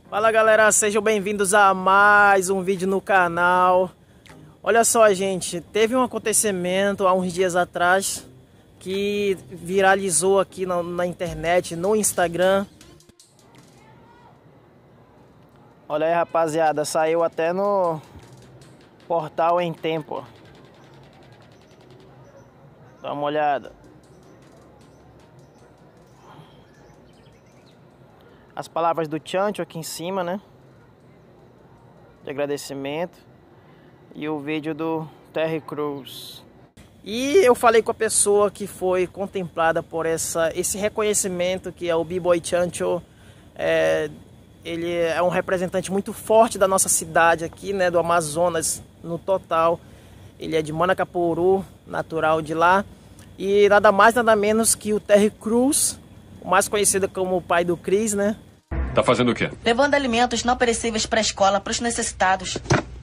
Fala galera, sejam bem-vindos a mais um vídeo no canal. Olha só gente, teve um acontecimento há uns dias atrás que viralizou aqui na internet, no Instagram. Olha aí rapaziada, saiu até no portal Em Tempo. Dá uma olhada. As palavras do Chancho aqui em cima, né? De agradecimento. E o vídeo do Terry Crews. E eu falei com a pessoa que foi contemplada por esse reconhecimento, que é o B-Boy Chancho. Ele é um representante muito forte da nossa cidade aqui, né? Do Amazonas no total. Ele é de Manacapuru, natural de lá. E nada mais, nada menos que o Terry Crews, o mais conhecido como o pai do Chris, né? Tá fazendo o quê? Levando alimentos não perecíveis para a escola, para os necessitados.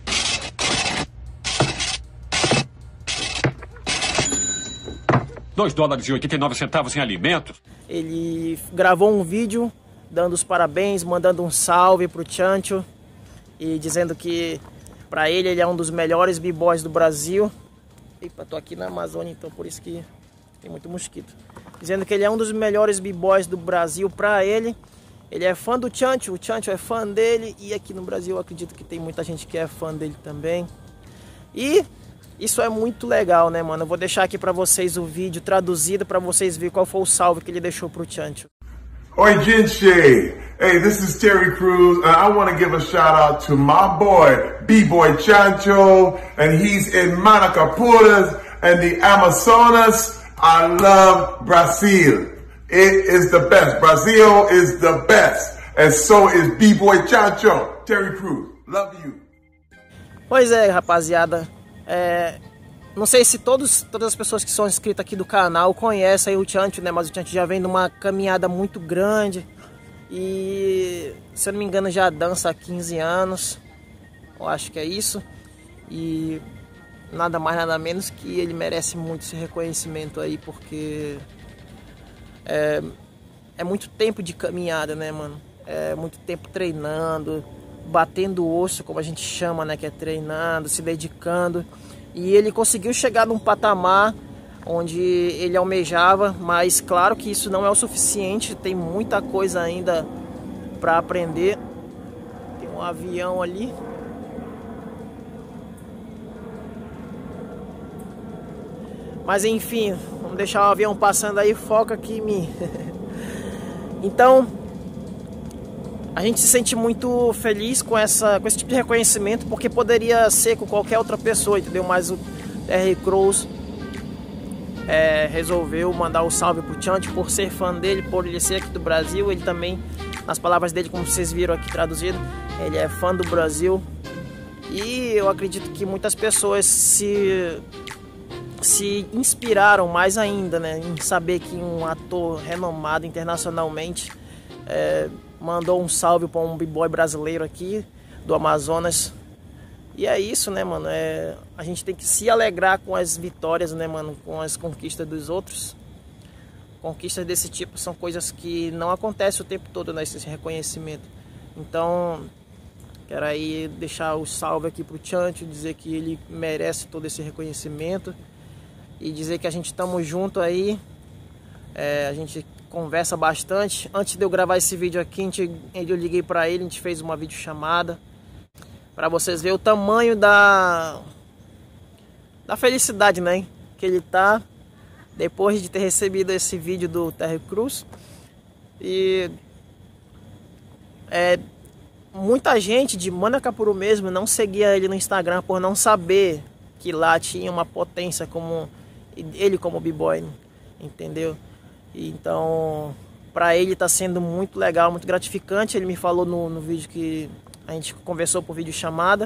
$2,89 em alimentos? Ele gravou um vídeo dando os parabéns, mandando um salve pro Chancho e dizendo que pra ele é um dos melhores b-boys do Brasil. Eita, tô aqui na Amazônia, então por isso que tem muito mosquito. Dizendo que ele é um dos melhores b-boys do Brasil pra ele. Ele é fã do Chancho, o Chancho é fã dele. E aqui no Brasil eu acredito que tem muita gente que é fã dele também. E isso é muito legal, né, mano? Eu vou deixar aqui pra vocês o vídeo traduzido pra vocês verem qual foi o salve que ele deixou pro Chancho. Oi, gente! Hey, this is Terry Crews, and I want to give a shout out to my boy, B-Boy Chancho, and he's in Manacapuras and the Amazonas. I love Brazil. It is the best. Brazil is the best. And so is B-Boy Chancho. Terry Crews, love you. Pois é, rapaziada. Não sei se todas as pessoas que são inscritas aqui do canal conhecem o Chancho, né? Mas o Chancho já vem de uma caminhada muito grande. E, se eu não me engano, já dança há 15 anos. Eu acho que é isso. E nada mais, nada menos que ele merece muito esse reconhecimento aí, porque é muito tempo de caminhada, né, mano? É muito tempo treinando, batendo o osso, como a gente chama, né? Que é treinando, se dedicando. E ele conseguiu chegar num patamar onde ele almejava, mas claro que isso não é o suficiente, tem muita coisa ainda para aprender. Tem um avião ali. Mas enfim, vamos deixar o avião passando aí, foca aqui em mim. Então, a gente se sente muito feliz com esse tipo de reconhecimento, porque poderia ser com qualquer outra pessoa, entendeu? Mas o Terry Crews resolveu mandar o salve pro Chancho por ser fã dele, por ele ser aqui do Brasil. Ele também, nas palavras dele, como vocês viram aqui traduzido, ele é fã do Brasil. E eu acredito que muitas pessoas se inspiraram mais ainda, né, em saber que um ator renomado internacionalmente mandou um salve para um b-boy brasileiro aqui do Amazonas. E é isso, né, mano? A gente tem que se alegrar com as vitórias, né, mano? Com as conquistas dos outros. Conquistas desse tipo são coisas que não acontecem o tempo todo, né, esse reconhecimento. Então, quero aí deixar o salve aqui pro Chancho, dizer que ele merece todo esse reconhecimento. E dizer que a gente estamos junto aí. A gente conversa bastante. Antes de eu gravar esse vídeo aqui, eu liguei para ele, a gente fez uma videochamada para vocês verem o tamanho da felicidade, né, que ele tá depois de ter recebido esse vídeo do Terry Crews. E muita gente de Manacapuru mesmo não seguia ele no Instagram por não saber que lá tinha uma potência como ele, como b-boy, entendeu? Então, para ele tá sendo muito legal, muito gratificante. Ele me falou no vídeo que a gente conversou por videochamada.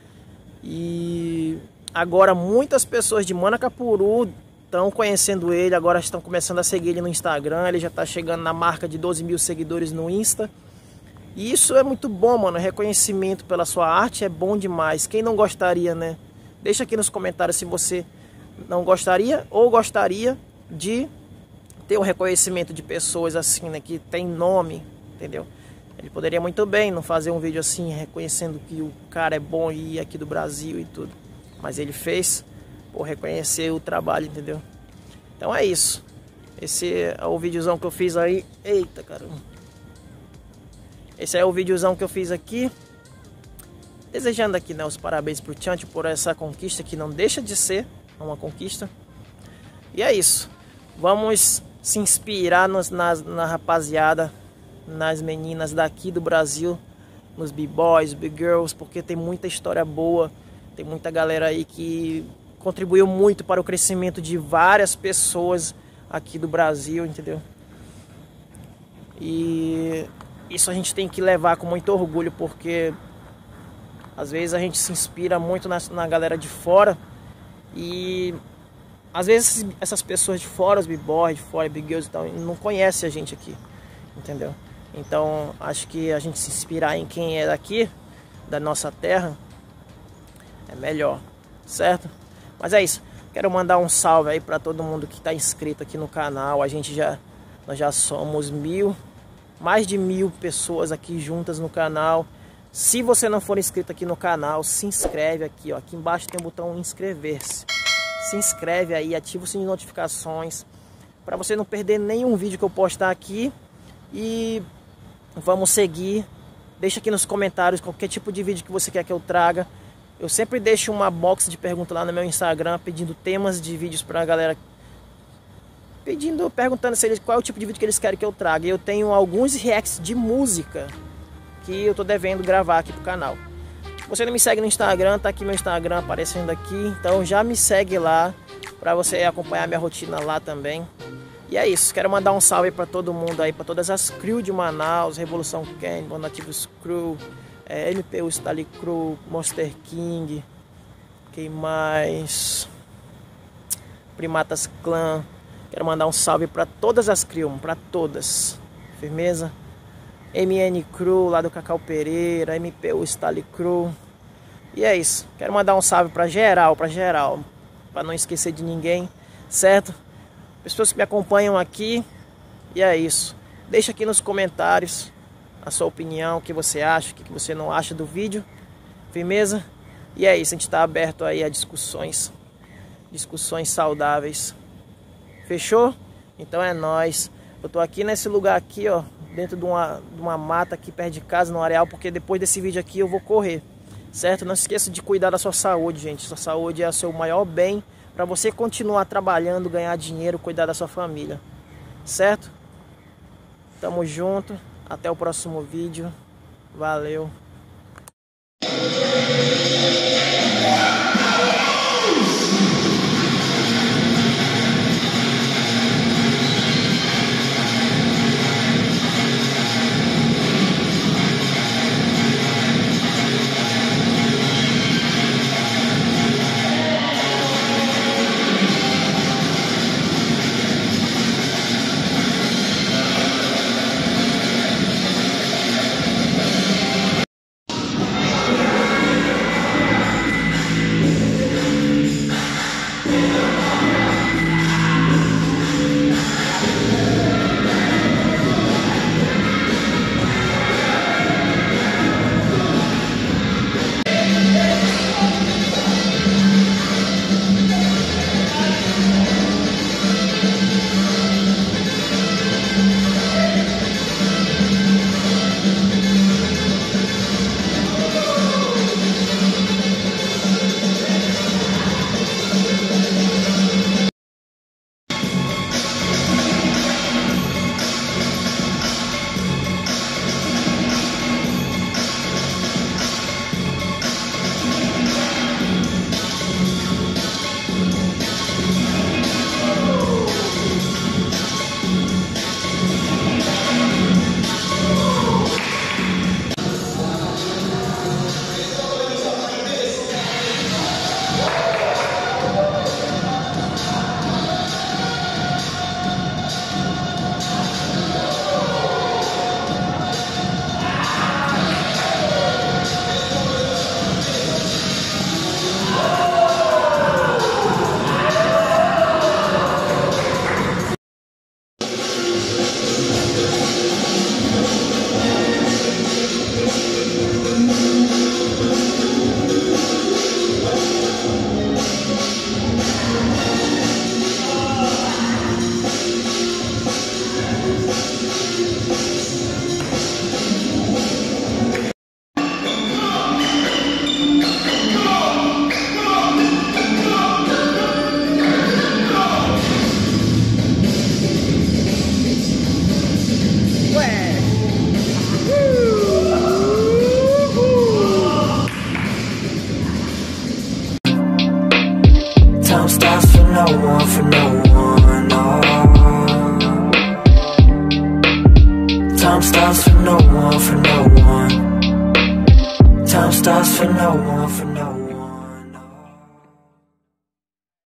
E agora muitas pessoas de Manacapuru estão conhecendo ele, agora estão começando a seguir ele no Instagram. Ele já tá chegando na marca de 12 mil seguidores no Insta. E isso é muito bom, mano. Reconhecimento pela sua arte é bom demais. Quem não gostaria, né? Deixa aqui nos comentários se você não gostaria ou gostaria de ter um reconhecimento de pessoas assim, né, que tem nome, entendeu? Ele poderia muito bem não fazer um vídeo assim, reconhecendo que o cara é bom e aqui do Brasil e tudo. Mas ele fez por reconhecer o trabalho, entendeu? Então é isso. Esse é o videozão que eu fiz aí. Eita, caramba. Esse é o videozão que eu fiz aqui. Desejando aqui, né, os parabéns pro Chancho por essa conquista que não deixa de ser uma conquista. E é isso. Vamos se inspirar na rapaziada, nas meninas daqui do Brasil, nos b-boys, b-girls, porque tem muita história boa, tem muita galera aí que contribuiu muito para o crescimento de várias pessoas aqui do Brasil, entendeu? E isso a gente tem que levar com muito orgulho, porque às vezes a gente se inspira muito na galera de fora e às vezes essas pessoas de fora, os b-boys de fora, b-girls e tal, não conhecem a gente aqui, entendeu? Então acho que a gente se inspirar em quem é daqui, da nossa terra, é melhor, certo? Mas é isso, quero mandar um salve aí para todo mundo que está inscrito aqui no canal. Nós já somos mais de 1000 pessoas aqui juntas no canal. Se você não for inscrito aqui no canal, se inscreve aqui, ó. Aqui embaixo tem o botão inscrever-se. Se inscreve aí, ativa o sininho de notificações para você não perder nenhum vídeo que eu postar aqui. E vamos seguir. Deixa aqui nos comentários qualquer tipo de vídeo que você quer que eu traga. Eu sempre deixo uma box de perguntas lá no meu Instagram pedindo temas de vídeos pra galera, perguntando qual é o tipo de vídeo que eles querem que eu traga. E eu tenho alguns reacts de música que eu tô devendo gravar aqui pro canal. Se você não me segue no Instagram, tá aqui meu Instagram aparecendo aqui, então já me segue lá pra você acompanhar minha rotina lá também. E é isso, quero mandar um salve pra todo mundo aí, pra todas as crew de Manaus, Revolução Canyon, Nativos Crew, MPU Style Crew, Monster King, quem mais? Primatas Clan. Quero mandar um salve pra todas as crew, pra todas, firmeza? MN Crew, lá do Cacau Pereira, MPU Style Crew. E é isso, quero mandar um salve pra geral, pra não esquecer de ninguém, certo? Pessoas que me acompanham aqui. E é isso, deixa aqui nos comentários a sua opinião, o que você acha, o que você não acha do vídeo, firmeza? E é isso, a gente tá aberto aí a discussões saudáveis. Fechou? Então é nóis. Eu tô aqui nesse lugar aqui, ó, dentro de uma mata aqui perto de casa, no areal, porque depois desse vídeo aqui eu vou correr, certo? Não se esqueça de cuidar da sua saúde, gente. Sua saúde é o seu maior bem para você continuar trabalhando, ganhar dinheiro, cuidar da sua família, certo? Tamo junto, até o próximo vídeo. Valeu.